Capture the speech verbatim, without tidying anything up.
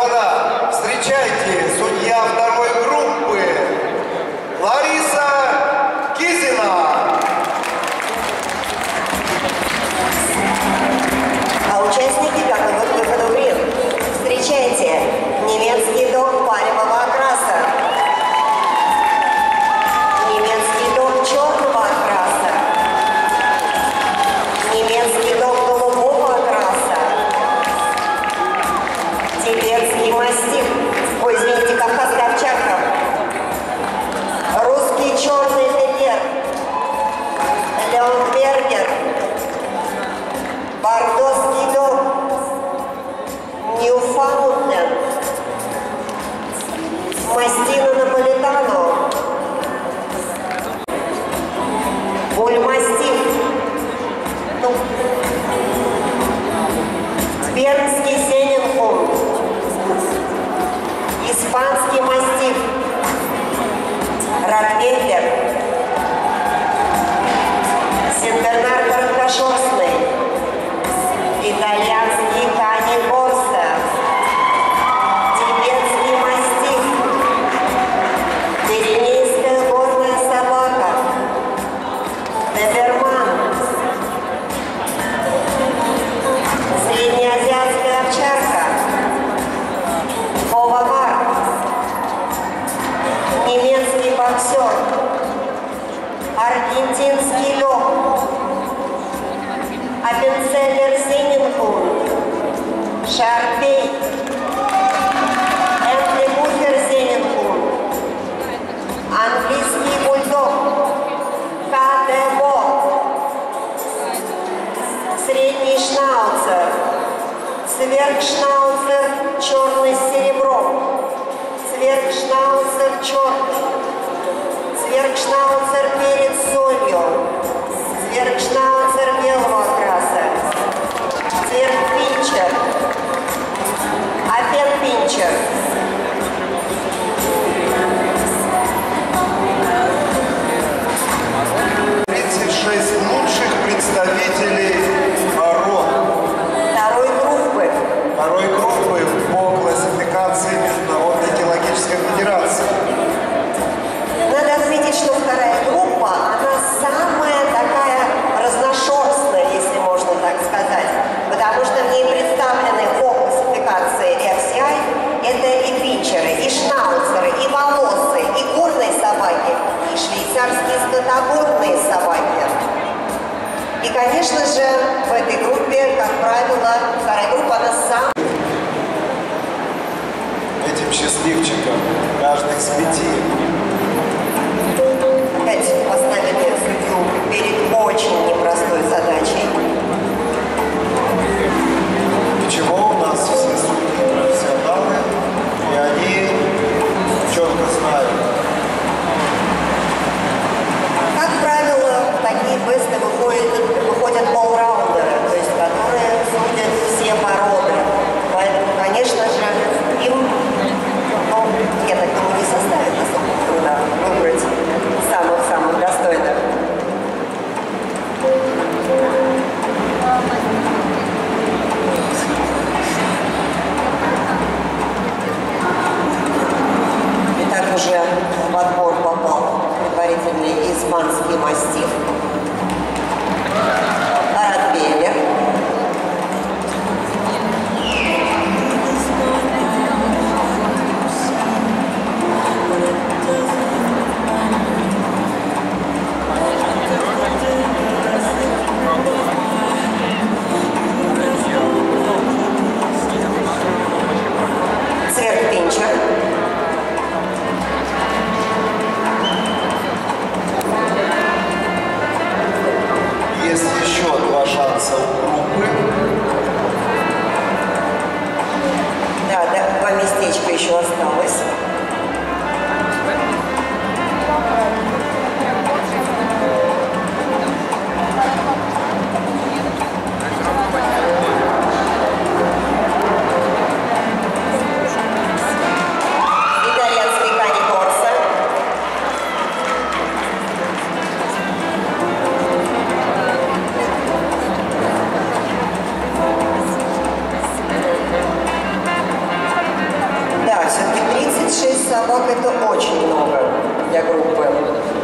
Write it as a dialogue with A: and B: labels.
A: господа, встречайте, судья второй группы Лариса Кизина.
B: А участники как идут к выходу в ринг. Встречайте, немецкий дог палевого окраса, немецкий дог черного окраса, немецкий дог голубого окраса, тибетский мастиф, ой, извините, кавказская овчарка, русский черный терьер, леонбергер, бордоский дог, Ньюфаундленд, мастина наполитано, бульмастиф, ну, бернский сененхунд, испанский мастиф, ротвейлер, сенбернар короткошерстный, итальянский кани корса, тибетский мастиф, пиренейская горная собака, доберман, среднеазиатская овчарка, бовавар, немецкий боксер, аргентинский лев, Аппенцеллер Сененхунд, Шарпей, Энтлибухер Сененхунд, английский бульдог, Катебо, средний шнауцер, сверхшнауцер черный с серебром, сверхшнауцер черный, сверхшнауцер перед солью, сверхшнауцер белого окраса, сверхпинчер, апенпинчер,
A: тридцать шесть лучших представителей РО.
B: Второй группы.
A: Второй группы по классификации Международной кинологической федерации.
B: Надо отметить, что вторая группа, она самая такая разношерстная, если можно так сказать, потому что в ней представлены по классификации эф си ай, это и пинчеры, и шнауцеры, и волосы, и горные собаки, и швейцарские скотоборные собаки. И, конечно же, в этой группе, как правило, вторая группа, она самая.
A: Этим счастливчикам, каждый из пяти.
B: Опять поставили судью перед очень непростой задачей.
A: Ничего, у нас все судьи профессионалы, и они четко знают.
B: Как правило, в такие квесты выходят, выходят all-раундеры, то есть которые судят все породы. Поэтому, конечно же, им, ну, я так думаю, не составит особо труда выбрать самых-самых достойных. Итак, уже в отбор попал предварительный испанский мастиф. Ротвейлер. Сверхпинчер.
A: Есть еще два шанса у группы.
B: Да, да, два местечка еще осталось. Итальянский кани корса. собак это очень много для группы.